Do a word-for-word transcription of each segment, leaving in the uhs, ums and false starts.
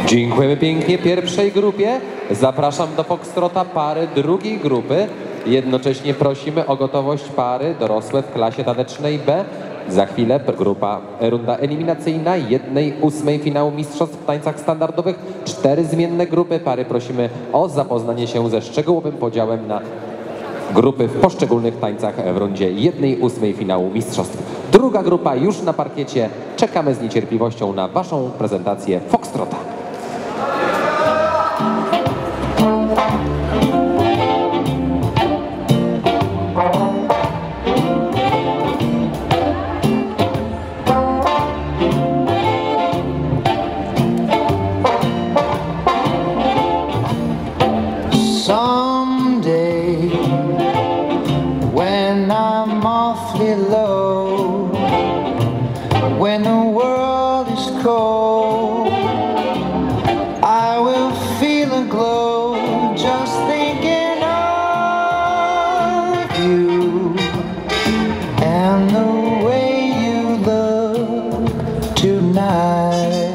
Dziękujemy pięknie pierwszej grupie. Zapraszam do Foxtrota pary drugiej grupy. Jednocześnie prosimy o gotowość pary dorosłe w klasie tanecznej B. Za chwilę grupa, runda eliminacyjna jednej ósmej finału mistrzostw w tańcach standardowych. Cztery zmienne grupy pary. Prosimy o zapoznanie się ze szczegółowym podziałem na grupy w poszczególnych tańcach w rundzie jednej ósmej finału mistrzostw. Druga grupa już na parkiecie. Czekamy z niecierpliwością na Waszą prezentację Foxtrota. Someday, when I'm awfully low, when the world is cold, I will feel a glow just thinking of you and the way you look tonight.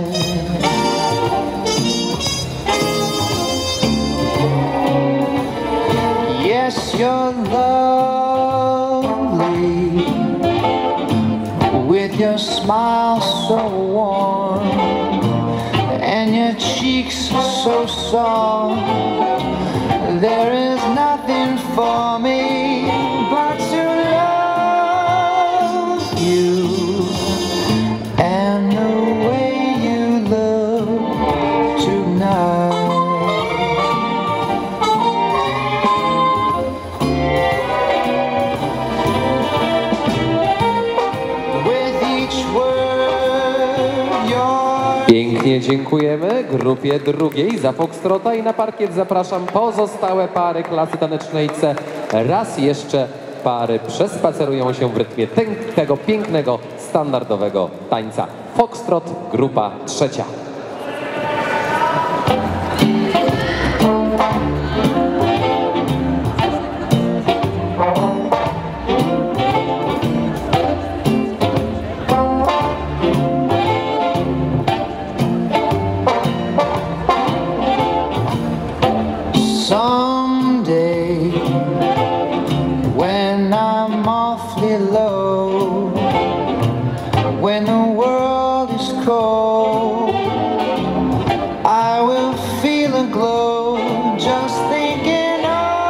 Yes, you're lovely, with your smile so warm and your cheeks so soft. There is nothing for me but to love you and the way you look tonight. Pięknie dziękujemy grupie drugiej za Foxtrota i na parkiet zapraszam pozostałe pary klasy tanecznej C. Raz jeszcze pary przespacerują się w rytmie tego pięknego, standardowego tańca. Foxtrot, grupa trzecia. Someday, when I'm awfully low, when the world is cold, I will feel a glow just thinking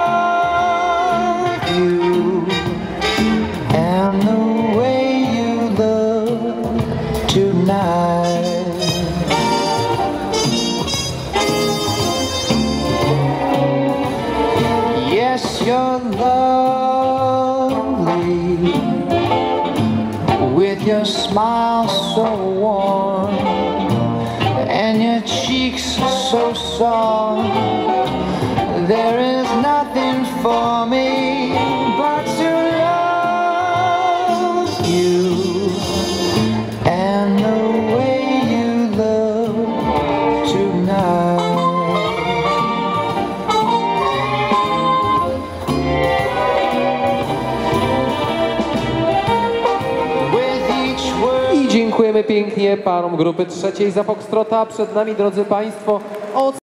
of you and the way you look tonight. Yes, you're lovely, with your smile so warm and your cheeks so soft. There is nothing for me but to love you and the way you look tonight. I dziękujemy pięknie parom grupy trzeciej za Foxtrota. Przed nami, drodzy Państwo,